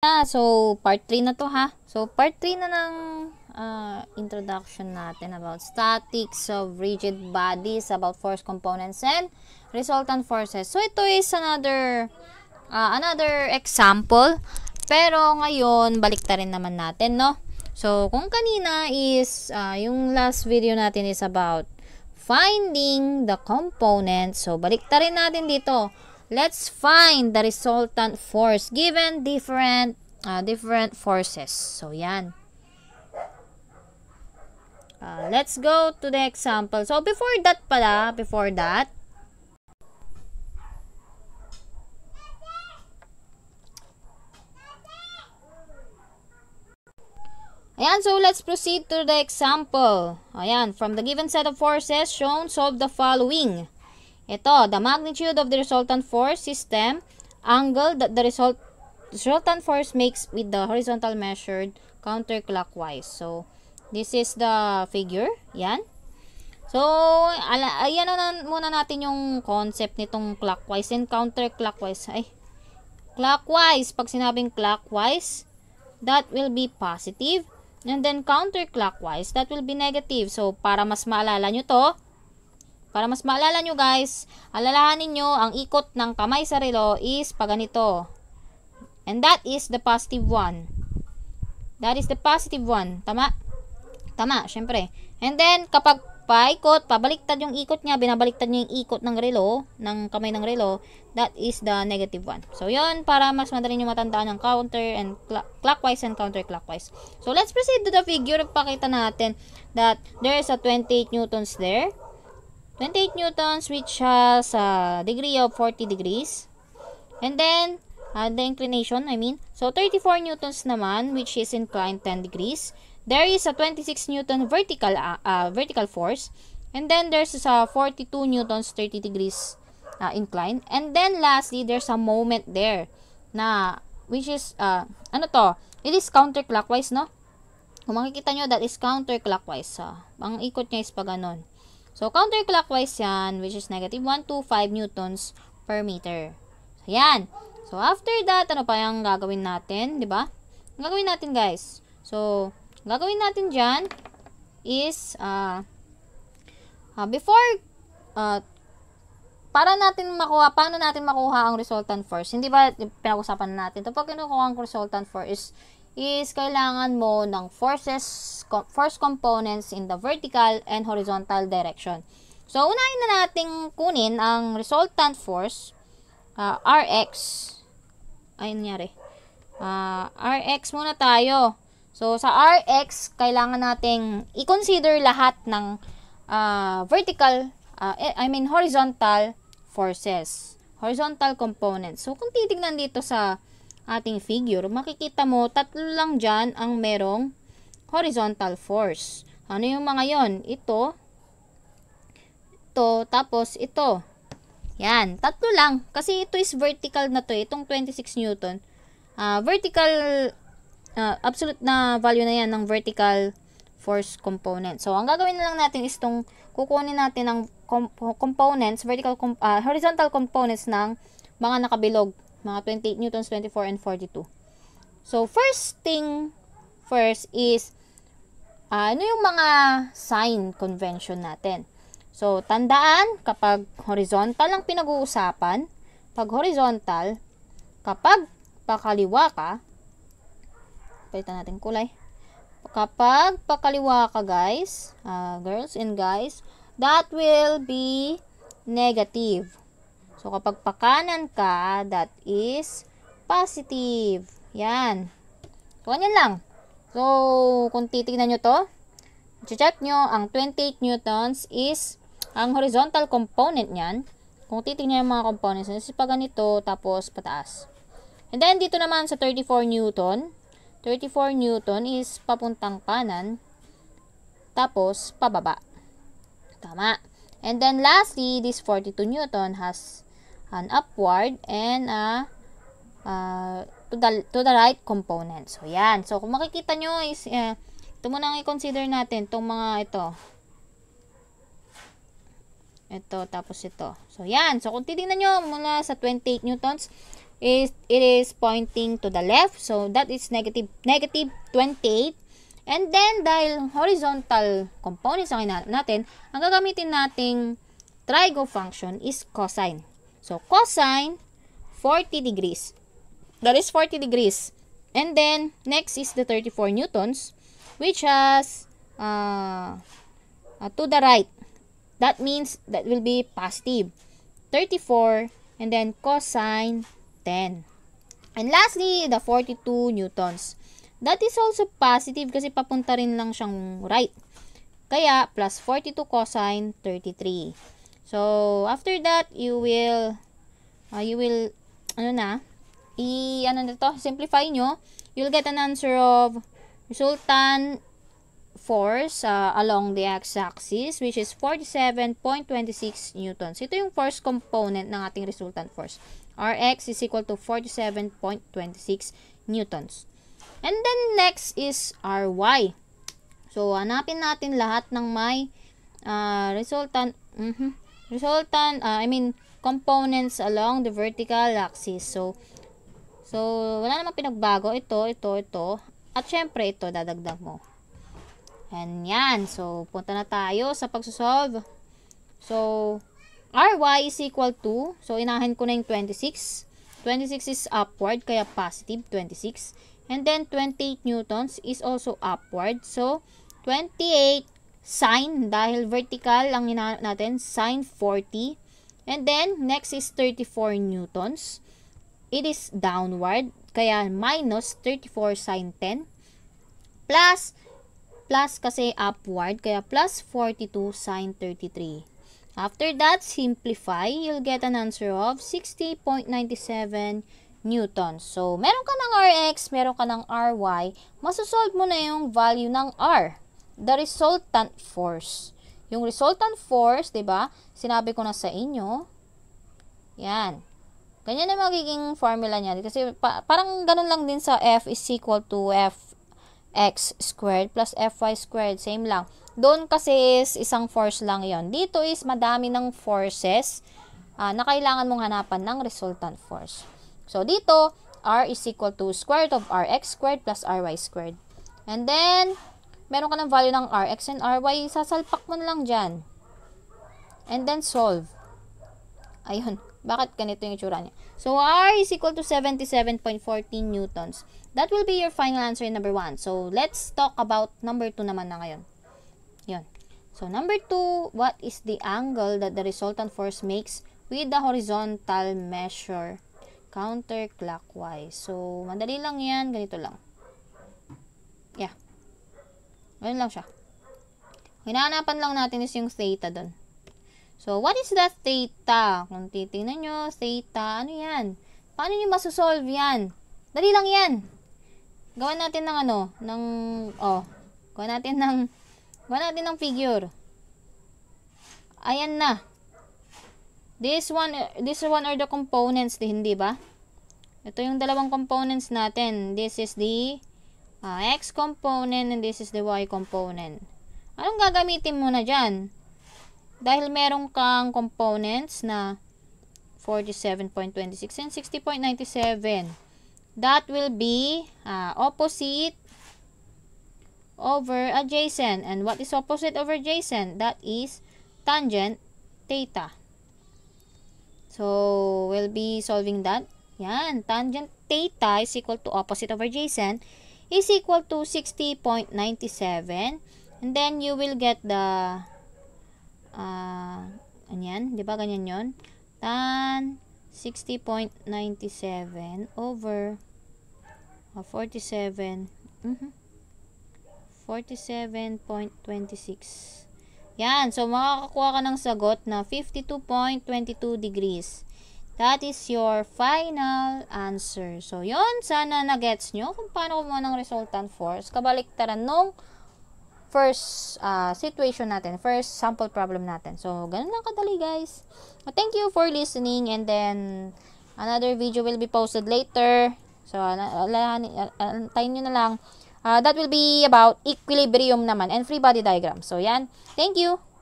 So, part 3 na to ha. So, part 3 na ng introduction natin about statics of rigid bodies, about force components and resultant forces. So, ito is another example. Pero ngayon, baliktarin naman natin, no? So, kung kanina is, yung last video natin is about finding the components. So, baliktarin natin dito. Let's find the resultant force given different forces. So, yan. Let's go to the example. So, before that, ayan, so let's proceed to the example. Ayan, from the given set of forces shown, solve the following. Ito, the magnitude of the resultant force system, angle that the resultant force makes with the horizontal measured counterclockwise. So, this is the figure. Yan. So, ayan na muna natin yung concept nitong clockwise and counterclockwise. Ay, clockwise, pag sinabing clockwise, that will be positive. And then counterclockwise, that will be negative. So, para mas maalala nyo to, guys, alalahanin nyo, ang ikot ng kamay sa relo is pa ganito. And that is the positive one. That is the positive one. Tama? Tama, syempre. And then, kapag paikot, pabaliktad yung ikot niya, binabaliktad niya yung ikot ng relo, ng kamay ng relo, that is the negative one. So, yun, para mas madali nyo matandaan ang counter and clockwise and counterclockwise. So, let's proceed to the figure. Pakita natin that there is a 28 newtons there. 28 newtons which has a degree of 40 degrees. And then, the inclination, So, 34 newtons naman which is inclined 10 degrees. There is a 26 newton vertical force. And then, there's a 42 newtons 30 degrees inclined. And then, lastly, there's a moment there na, which is, it is counterclockwise, no? Kung makikita nyo, that is counterclockwise. Ang ikot niya is pa ganon. So, counterclockwise yan, which is negative 1 to 5 newtons per meter. So, yan. So, after that, ano pa yung gagawin natin, di ba? Gagawin natin, guys. So, gagawin natin dyan is, paano natin makuha ang resultant force? Hindi ba, pinag-usapan natin ito? Pag kinukuha ang resultant force is kailangan mo ng force components in the vertical and horizontal direction. So, unahin na nating kunin ang resultant force, Rx. Ay, nangyari. Rx muna tayo. So, sa Rx, kailangan nating i-consider lahat ng horizontal forces. Horizontal components. So, kung titignan dito sa ating figure, makikita mo, tatlo lang dyan ang merong horizontal force. Ano yung mga yon? Ito, tapos ito. Yan, tatlo lang. Kasi ito is vertical na to, itong 26 newton. Absolute na value na yan ng vertical force component. So, ang gagawin na lang natin is kukunin natin ang components, horizontal components ng mga nakabilog. Mga 28 newtons, 24, and 42. So, first is, ano yung mga sign convention natin? So, tandaan, kapag horizontal ang pinag-uusapan, pag horizontal, kapag pakaliwa ka, palitan natin kulay. Kapag pakaliwa ka, guys, girls and guys, that will be negative. So, kapag pakanan ka, that is positive. Yan. So, ganyan lang. So, kung titignan nyo to, check nyo, ang 28 newtons is ang horizontal component niyan. Kung titignan yung mga components, is pa ganito, tapos pataas. And then, dito naman sa 34 newton is papuntang kanan, tapos pababa. Tama. And then, lastly, this 42 newton has an upward and to the right component. So, yan. So, kung makikita nyo is, ito muna ang i-consider natin, itong mga ito. Ito, tapos ito. So, yan. So, kung titingnan nyo mula sa 28 newtons, it is pointing to the left. So, that is negative 28. And then, dahil horizontal components ang hinahanap natin, ang gagamitin nating trigo function is cosine. So, cosine 40 degrees. That is 40 degrees. And then, next is the 34 newtons, which has to the right. That means that will be positive. 34, and then cosine 10. And lastly, the 42 newtons. That is also positive kasi papunta rin lang siyang right. Kaya, plus 42 cosine 33. So, after that, you will simplify nyo. You'll get an answer of resultant force along the x-axis, which is 47.26 newtons. Ito yung force component ng ating resultant force. Rx is equal to 47.26 newtons. And then next is Ry. So, hanapin natin lahat ng may components along the vertical axis. So wala namang pinagbago. Ito. At syempre, ito, dadagdag mo. And yan. So, punta na tayo sa pagsosolve. So, Ry is equal to, so inahin ko na yung 26. 26 is upward, kaya positive 26. And then, 28 newtons is also upward. So, 28 sine, dahil vertical ang hinahanap natin, sine 40. And then, next is 34 newtons. It is downward, kaya minus 34 sine 10. Plus kasi upward, kaya plus 42 sine 33. After that, simplify, you'll get an answer of 60.97 newtons. So, meron ka ng Rx, meron ka ng Ry, masosolve mo na yung value ng R, the resultant force. Yung resultant force, 'di ba? Sinabi ko na sa inyo. Yan. Ganyan na magiging formula niya. Kasi parang ganun lang din sa F is equal to Fx squared plus Fy squared. Same lang. Doon kasi is isang force lang yon. Dito is madami ng forces na kailangan mong hanapan ng resultant force. So, dito, R is equal to square root of Rx squared plus Ry squared. And then, meron ka ng value ng Rx and Ry, sasalpak mo na lang dyan. And then, solve. Ayun. Bakit ganito yung itsura niya? So, R is equal to 77.14 newtons. That will be your final answer in number 1. So, let's talk about number 2 naman na ngayon. Yun. So, number 2, what is the angle that the resultant force makes with the horizontal measure counterclockwise? So, madali lang yan. Ganito lang. Yeah. Ganun lang siya. Hinahanapan lang natin is yung theta doon. So, what is the theta? Kung titingnan nyo, theta, ano yan? Paano nyo masosolve yan? Dali lang yan. Gawan natin ng gawan natin ng figure. Ayan na. This one are the components, hindi ba? Ito yung dalawang components natin. This is the x component and this is the y component. Anong gagamitin mo na dyan? Dahil meron kang components na 47.26 and 60.97. That will be opposite over adjacent. And what is opposite over adjacent? That is tangent theta. So, we'll be solving that. Yan. Tangent theta is equal to opposite over adjacent is equal to 60.97. And then, you will get the ganyan, di ba ganyan yon? Tan 60.97 over 47 47.26. Yan, so makakakuha ka ng sagot na 52.22 degrees. That is your final answer. So, yon, sana na-gets nyo kung paano kumuha ng resultant force. Kabaliktaran nung first situation natin, first sample problem natin. So, ganun lang kadali, guys. Thank you for listening, and then another video will be posted later. So, antayin nyo na lang. That will be about equilibrium naman and free body diagram. So, yan. Thank you.